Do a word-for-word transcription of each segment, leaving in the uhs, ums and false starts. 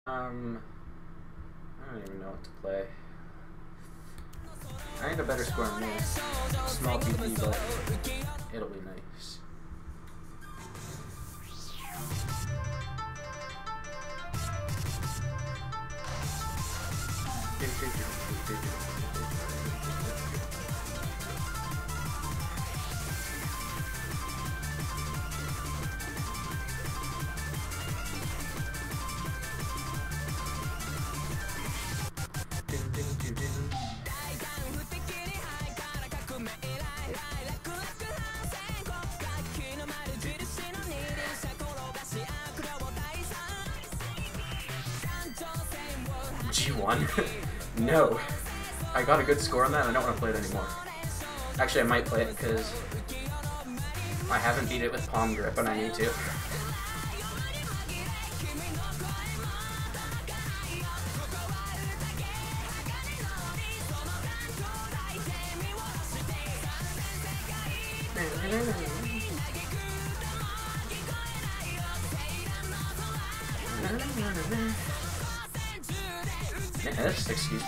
Um, I don't even know what to play. I need a better score than this. Small P P, but it'll be nice. G one? No. I got a good score on that and I don't want to play it anymore. Actually, I might play it because I haven't beat it with palm grip and I need to. Yes, excuse me.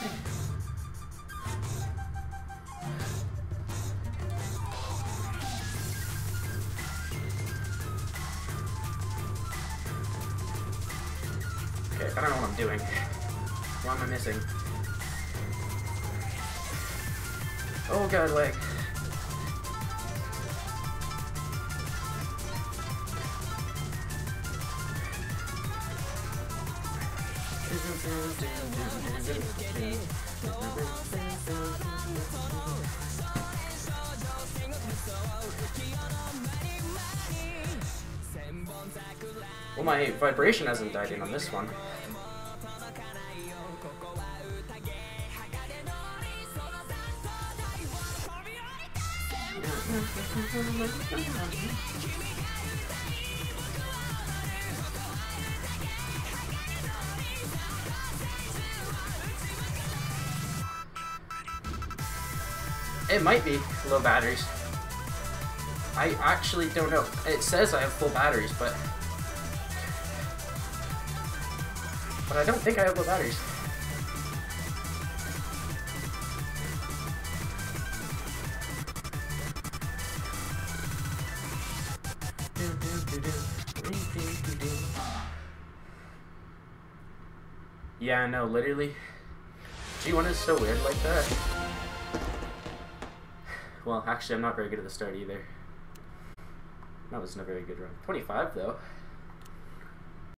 Okay, I don't know what I'm doing. What am I missing? Oh god, leg. Well, my vibration hasn't died in on this one. It might be low batteries. I actually don't know. It says I have full batteries, but but I don't think I have low batteries. Yeah, no, literally. G one is so weird like that. Well, actually, I'm not very good at the start either. That wasn't a very good run. twenty-five, though.